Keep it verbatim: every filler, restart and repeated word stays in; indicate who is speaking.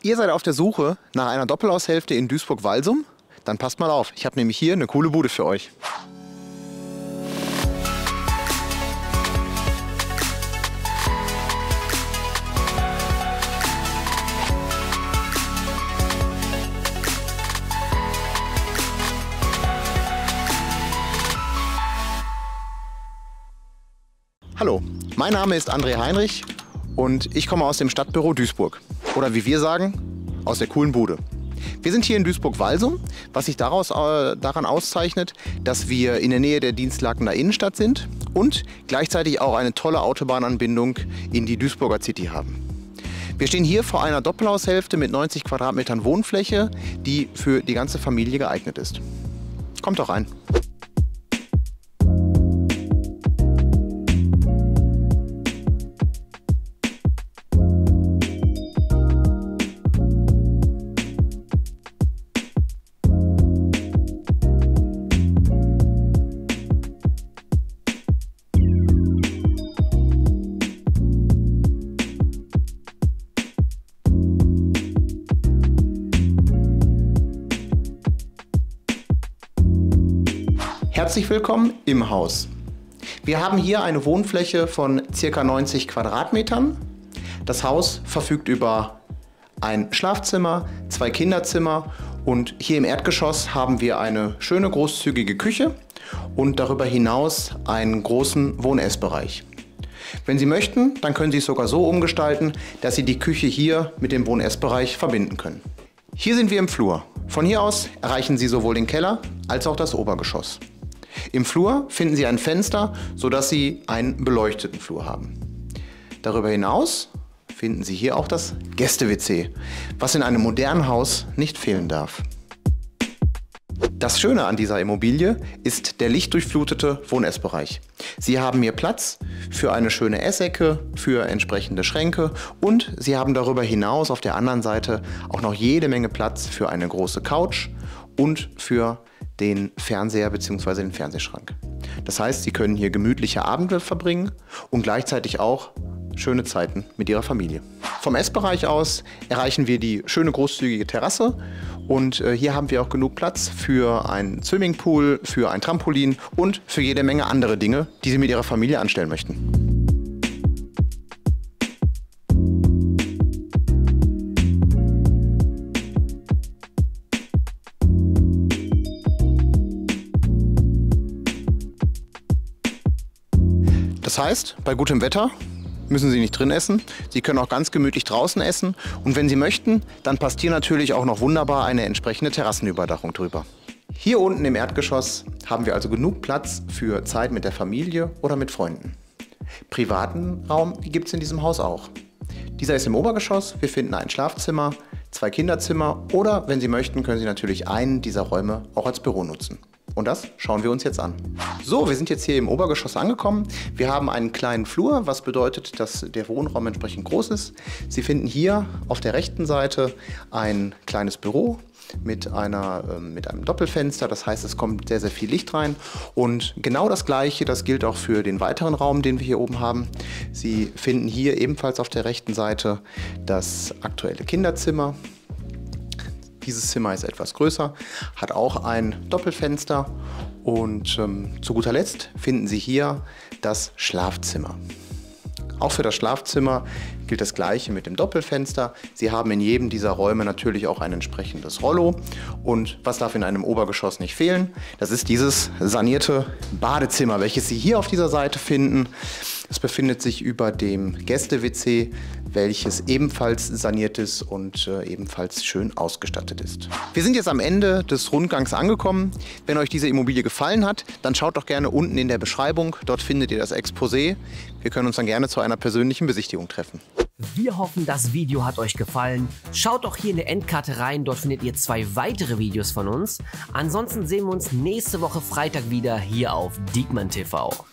Speaker 1: Ihr seid auf der Suche nach einer Doppelhaushälfte in Duisburg-Walsum? Dann passt mal auf, ich habe nämlich hier eine coole Bude für euch. Hallo, mein Name ist André Heinrich und ich komme aus dem Stadtbüro Duisburg. Oder wie wir sagen, aus der coolen Bude. Wir sind hier in Duisburg-Walsum, was sich daraus, äh, daran auszeichnet, dass wir in der Nähe der Dienstlakener Innenstadt sind und gleichzeitig auch eine tolle Autobahnanbindung in die Duisburger City haben. Wir stehen hier vor einer Doppelhaushälfte mit neunzig Quadratmetern Wohnfläche, die für die ganze Familie geeignet ist. Kommt doch rein. Herzlich willkommen im Haus. Wir haben hier eine Wohnfläche von ca. neunzig Quadratmetern. Das Haus verfügt über ein Schlafzimmer, zwei Kinderzimmer und hier im Erdgeschoss haben wir eine schöne großzügige Küche und darüber hinaus einen großen Wohn-Ess-Bereich. Wenn Sie möchten, dann können Sie es sogar so umgestalten, dass Sie die Küche hier mit dem Wohn-Ess-Bereich verbinden können. Hier sind wir im Flur. Von hier aus erreichen Sie sowohl den Keller als auch das Obergeschoss. Im Flur finden Sie ein Fenster, sodass Sie einen beleuchteten Flur haben. Darüber hinaus finden Sie hier auch das Gäste-W C, was in einem modernen Haus nicht fehlen darf. Das Schöne an dieser Immobilie ist der lichtdurchflutete Wohn-Ess-Bereich. Sie haben hier Platz für eine schöne Essecke, für entsprechende Schränke und Sie haben darüber hinaus auf der anderen Seite auch noch jede Menge Platz für eine große Couch und für den Fernseher bzw. den Fernsehschrank. Das heißt, Sie können hier gemütliche Abende verbringen und gleichzeitig auch schöne Zeiten mit Ihrer Familie. Vom Essbereich aus erreichen wir die schöne großzügige Terrasse und äh, hier haben wir auch genug Platz für einen Swimmingpool, für ein Trampolin und für jede Menge andere Dinge, die Sie mit Ihrer Familie anstellen möchten. Das heißt, bei gutem Wetter müssen Sie nicht drin essen. Sie können auch ganz gemütlich draußen essen. Und wenn Sie möchten, dann passt hier natürlich auch noch wunderbar eine entsprechende Terrassenüberdachung drüber. Hier unten im Erdgeschoss haben wir also genug Platz für Zeit mit der Familie oder mit Freunden. Privaten Raum gibt es in diesem Haus auch. Dieser ist im Obergeschoss. Wir finden ein Schlafzimmer, zwei Kinderzimmer oder, wenn Sie möchten, können Sie natürlich einen dieser Räume auch als Büro nutzen. Und das schauen wir uns jetzt an. So, wir sind jetzt hier im Obergeschoss angekommen. Wir haben einen kleinen Flur, was bedeutet, dass der Wohnraum entsprechend groß ist. Sie finden hier auf der rechten Seite ein kleines Büro mit, einer, äh, mit einem Doppelfenster. Das heißt, es kommt sehr, sehr viel Licht rein. Und genau das Gleiche, das gilt auch für den weiteren Raum, den wir hier oben haben. Sie finden hier ebenfalls auf der rechten Seite das aktuelle Kinderzimmer. Dieses Zimmer ist etwas größer, hat auch ein Doppelfenster und ähm, zu guter Letzt finden Sie hier das Schlafzimmer. Auch für das Schlafzimmer gilt das Gleiche mit dem Doppelfenster. Sie haben in jedem dieser Räume natürlich auch ein entsprechendes Rollo. Und was darf in einem Obergeschoss nicht fehlen? Das ist dieses sanierte Badezimmer, welches Sie hier auf dieser Seite finden. Es befindet sich über dem Gäste-W C, welches ebenfalls saniert ist und äh, ebenfalls schön ausgestattet ist. Wir sind jetzt am Ende des Rundgangs angekommen. Wenn euch diese Immobilie gefallen hat, dann schaut doch gerne unten in der Beschreibung. Dort findet ihr das Exposé. Wir können uns dann gerne zu einer persönlichen Besichtigung treffen.
Speaker 2: Wir hoffen, das Video hat euch gefallen. Schaut doch hier in der Endkarte rein, dort findet ihr zwei weitere Videos von uns. Ansonsten sehen wir uns nächste Woche Freitag wieder hier auf Diekmann T V.